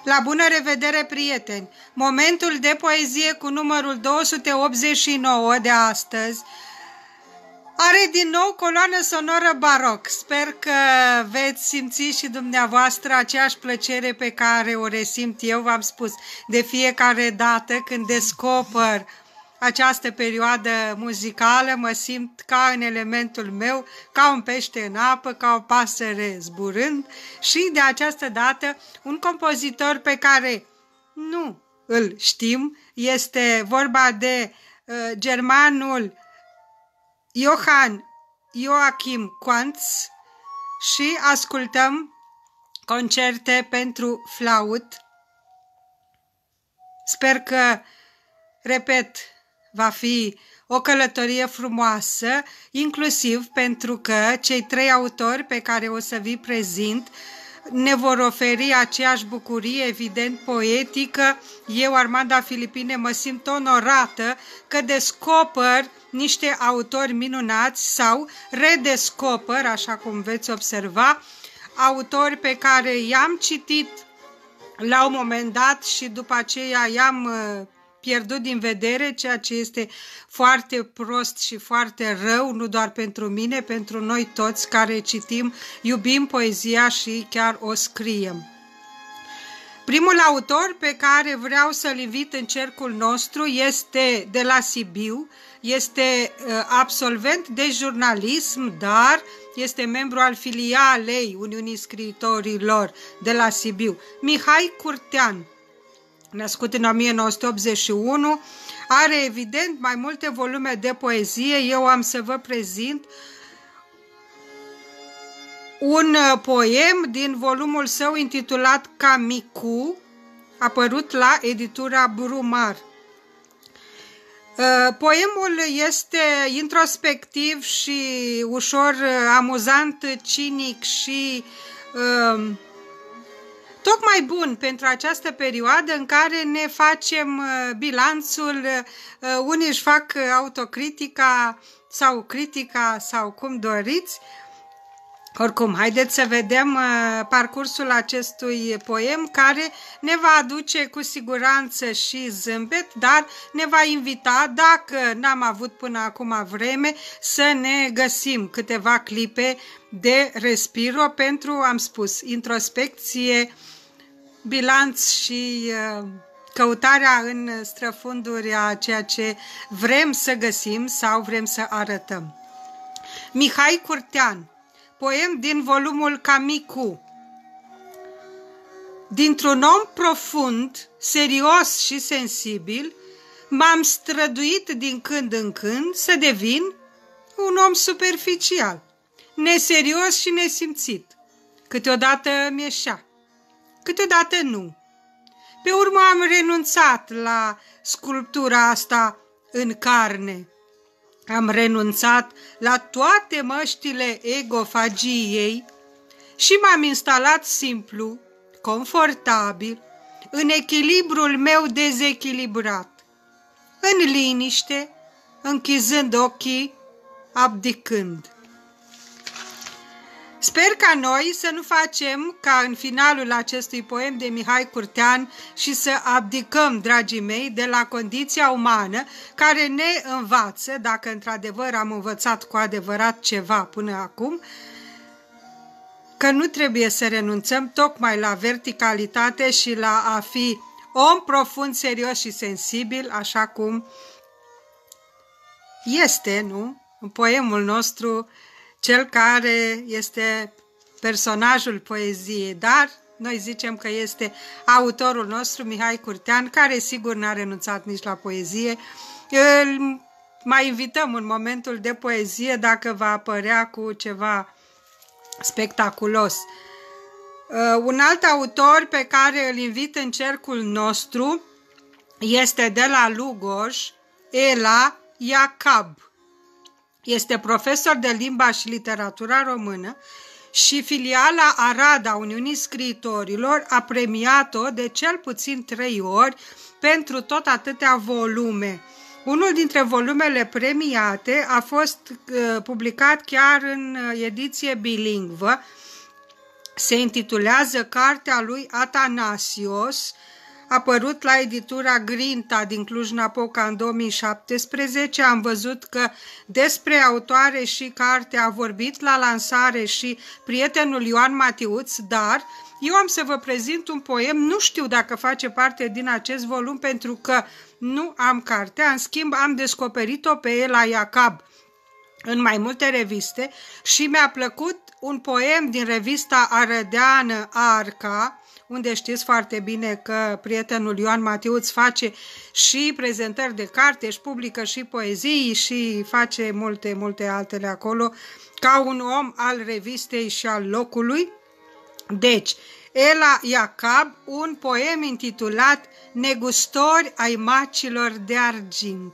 La bună revedere, prieteni! Momentul de poezie cu numărul 289 de astăzi are din nou coloană sonoră baroc. Sper că veți simți și dumneavoastră aceeași plăcere pe care o resimt eu, v-am spus, de fiecare dată când descoper această perioadă muzicală, mă simt ca în elementul meu, ca un pește în apă, ca o pasăre zburând și de această dată un compozitor pe care nu îl știm, este vorba de germanul Johann Joachim Quantz și ascultăm concerte pentru flaut. Sper că, repet, va fi o călătorie frumoasă, inclusiv pentru că cei trei autori pe care o să vi prezint ne vor oferi aceeași bucurie, evident, poetică. Eu, Armanda Filipine, mă simt onorată că descoper niște autori minunați sau redescoper, așa cum veți observa, autori pe care i-am citit la un moment dat și după aceea i-am pierdut din vedere, ceea ce este foarte prost și foarte rău, nu doar pentru mine, pentru noi toți care citim, iubim poezia și chiar o scriem. Primul autor pe care vreau să-l invit în cercul nostru este de la Sibiu, este absolvent de jurnalism, dar este membru al filialei Uniunii Scriitorilor de la Sibiu, Mihai Curtean. Născut în 1981, are evident mai multe volume de poezie. Eu am să vă prezint un poem din volumul său intitulat Camicu, apărut la editura Brumar. Poemul este introspectiv și ușor amuzant, cinic și tocmai bun pentru această perioadă în care ne facem bilanțul, unii își fac autocritica sau critica sau cum doriți. Oricum, haideți să vedem parcursul acestui poem care ne va aduce cu siguranță și zâmbet, dar ne va invita, dacă n-am avut până acum vreme, să ne găsim câteva clipe de respiro pentru, am spus, introspecție, bilanț și căutarea în străfunduri a ceea ce vrem să găsim sau vrem să arătăm. Mihai Curtean, poem din volumul Camicu. Dintr-un om profund, serios și sensibil, m-am străduit din când în când să devin un om superficial, neserios și nesimțit. Câteodată mi-eșea, câteodată nu. Pe urmă am renunțat la sculptura asta în carne. Am renunțat la toate măștile egofagiei și m-am instalat simplu, confortabil, în echilibrul meu dezechilibrat, în liniște, închizând ochii, abdicând. Sper ca noi să nu facem ca în finalul acestui poem de Mihai Curtean și să abdicăm, dragii mei, de la condiția umană care ne învață, dacă într-adevăr am învățat cu adevărat ceva până acum, că nu trebuie să renunțăm tocmai la verticalitate și la a fi om profund, serios și sensibil, așa cum este, nu? În poemul nostru, cel care este personajul poeziei, dar noi zicem că este autorul nostru, Mihai Curtean, care sigur n-a renunțat nici la poezie. Îl mai invităm în momentul de poezie dacă va apărea cu ceva spectaculos. Un alt autor pe care îl invit în cercul nostru este de la Lugoj, Ela Iacab. Este profesor de limba și literatura română și filiala Arad a Uniunii Scriitorilor a premiat-o de cel puțin 3 ori pentru tot atâtea volume. Unul dintre volumele premiate a fost publicat chiar în ediție bilingvă Se intitulează Cartea lui Atanasios, apărut la editura Grinta din Cluj-Napoca în 2017. Am văzut că despre autoare și carte a vorbit la lansare și prietenul Ioan Matiuț, dar eu am să vă prezint un poem, nu știu dacă face parte din acest volum pentru că nu am cartea, în schimb am descoperit-o pe Ela Iacab în mai multe reviste și mi-a plăcut un poem din revista arădeană Arca, unde știți foarte bine că prietenul Ioan Matiuț face și prezentări de carte, își publică și poezii și face multe altele acolo, ca un om al revistei și al locului. Deci, Ela Iacab, un poem intitulat Negustori ai macilor de argint.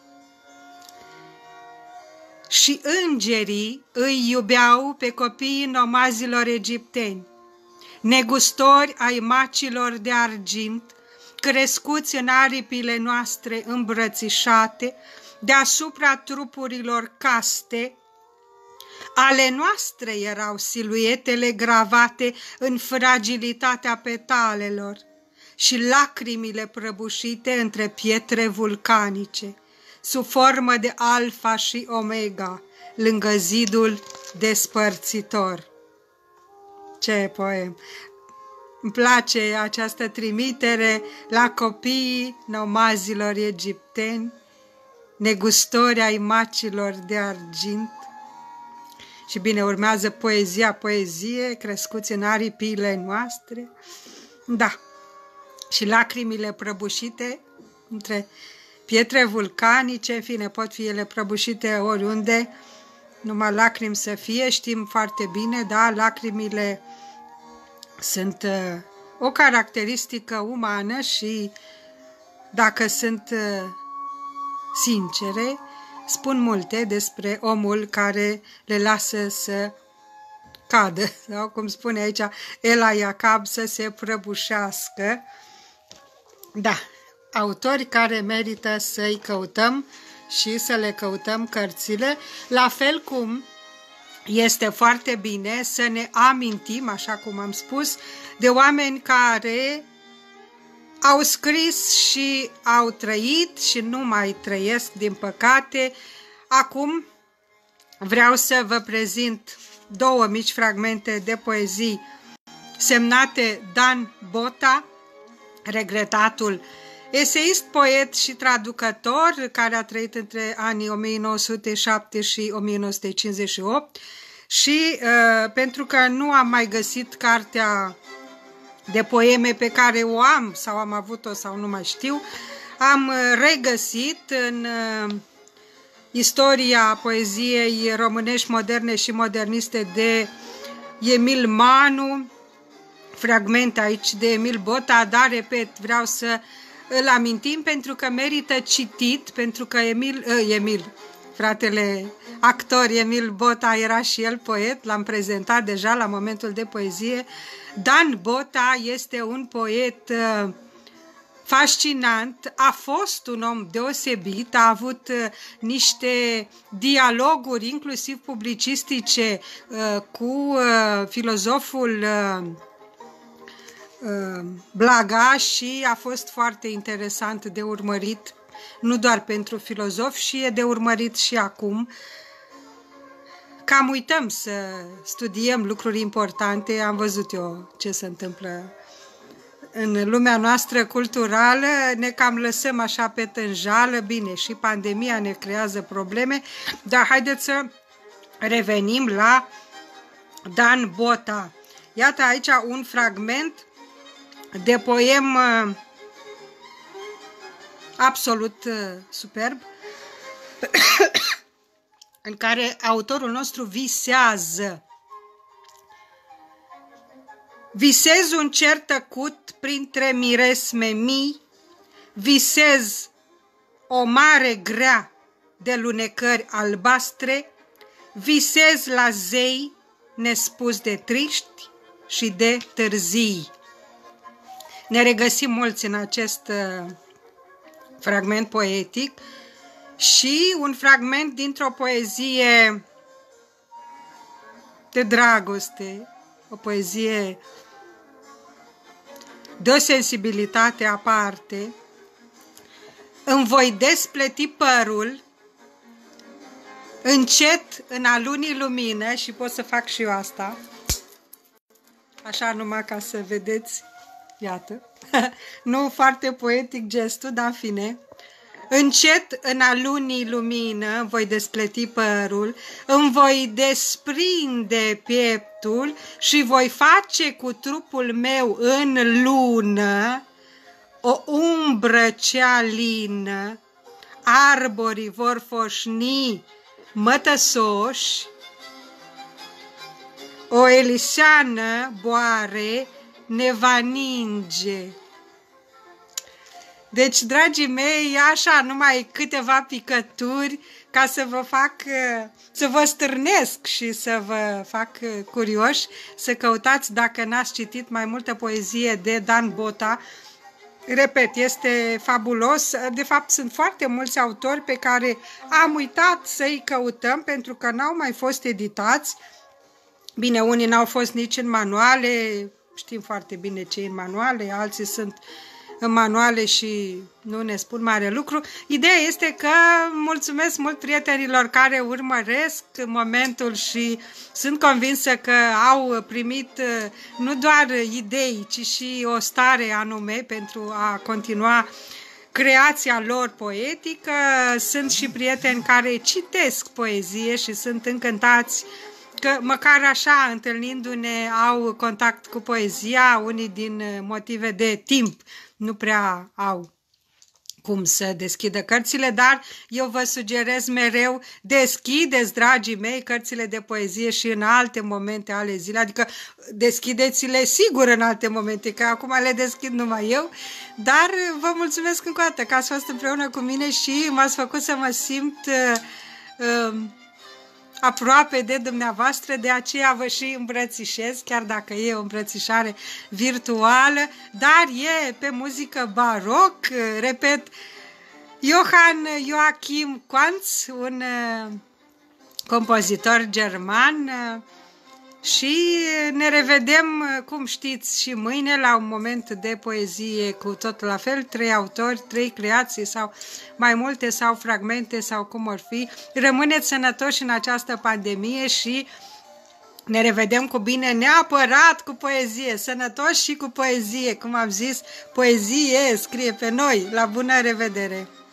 Și îngerii îi iubeau pe copiii nomazilor egipteni, negustori ai macilor de argint, crescuți în aripile noastre îmbrățișate, deasupra trupurilor caste. Ale noastre erau siluetele gravate în fragilitatea petalelor și lacrimile prăbușite între pietre vulcanice, sub formă de alfa și omega, lângă zidul despărțitor. Ce poem! Îmi place această trimitere la copiii nomazilor egipteni, negustori ai macilor de argint. Și bine, urmează poezie, crescuți în aripile noastre. Da, și lacrimile prăbușite între pietre vulcanice, în fine, pot fi ele prăbușite oriunde, numai lacrimi să fie, știm foarte bine, da, lacrimile sunt o caracteristică umană și dacă sunt sincere, spun multe despre omul care le lasă să cadă, sau cum spune aici Ela Iacab, să se prăbușească. Da, autori care merită să-i căutăm și să le căutăm cărțile, la fel cum este foarte bine să ne amintim, așa cum am spus, de oameni care au scris și au trăit și nu mai trăiesc, din păcate. Acum vreau să vă prezint două mici fragmente de poezii semnate Dan Bota, regretatul eseist, poet și traducător, care a trăit între anii 1907 și 1958 și pentru că nu am mai găsit cartea de poeme pe care o am sau am avut-o sau nu mai știu, am regăsit în istoria poeziei românești moderne și moderniste de Emil Manu, fragmente aici de Emil Bota, dar, repet, vreau să îl amintim pentru că merită citit, pentru că fratele actor Emil Bota era și el poet, l-am prezentat deja la momentul de poezie. Dan Bota este un poet fascinant, a fost un om deosebit, a avut niște dialoguri, inclusiv publicistice, cu filozoful Blaga și a fost foarte interesant de urmărit, nu doar pentru filozofi, și e de urmărit și acum. Cam uităm să studiem lucruri importante, am văzut eu ce se întâmplă în lumea noastră culturală, ne cam lăsăm așa pe tânjală, bine, și pandemia ne creează probleme, dar haideți să revenim la Dan Bota. Iată aici un fragment de poem absolut superb, în care autorul nostru visează. Visez un cer tăcut printre miresme mii, visez o mare grea de lunecări albastre, visez la zei nespus de triști și de târzii. Ne regăsim mulți în acest fragment poetic și un fragment dintr-o poezie de dragoste, o poezie de o sensibilitate aparte. Îmi voi despleti părul încet în a lunii lumină, și pot să fac și eu asta, așa numai ca să vedeți, iată, nu foarte poetic gestul, dar în fine. Încet în a lunii lumină voi despleti părul, îmi voi desprinde pieptul și voi face cu trupul meu în lună o umbră cea lină, arborii vor foșni mătăsoși, o eliseană boare ne va ninge. Deci, dragii mei, așa, numai câteva picături ca să vă fac, să vă stârnesc și să vă fac curioși să căutați, dacă n-ați citit, mai multă poezie de Dan Bota. Repet, este fabulos. De fapt, sunt foarte mulți autori pe care am uitat să-i căutăm pentru că n-au mai fost editați. Bine, unii n-au fost nici în manuale, știm foarte bine ce e în manuale, alții sunt în manuale și nu ne spun mare lucru. Ideea este că mulțumesc mult prietenilor care urmăresc momentul și sunt convinsă că au primit nu doar idei, ci și o stare anume pentru a continua creația lor poetică. Sunt și prieteni care citesc poezie și sunt încântați că măcar așa, întâlnindu-ne, au contact cu poezia. Unii din motive de timp nu prea au cum să deschidă cărțile, dar eu vă sugerez mereu, deschideți, dragii mei, cărțile de poezie și în alte momente ale zilei, adică deschideți-le sigur în alte momente, că acum le deschid numai eu, dar vă mulțumesc încă o dată că ați fost împreună cu mine și m-ați făcut să mă simt aproape de dumneavoastră, de aceea vă și îmbrățișez, chiar dacă e o îmbrățișare virtuală, dar e pe muzică baroc. Repet, Johann Joachim Quantz, un compozitor german, și ne revedem, cum știți, și mâine la un moment de poezie cu tot la fel, 3 autori, 3 creații sau mai multe sau fragmente sau cum or fi. Rămâneți sănătoși în această pandemie și ne revedem cu bine, neapărat cu poezie, sănătoși și cu poezie, cum am zis, poezie scrie pe noi. La bună revedere!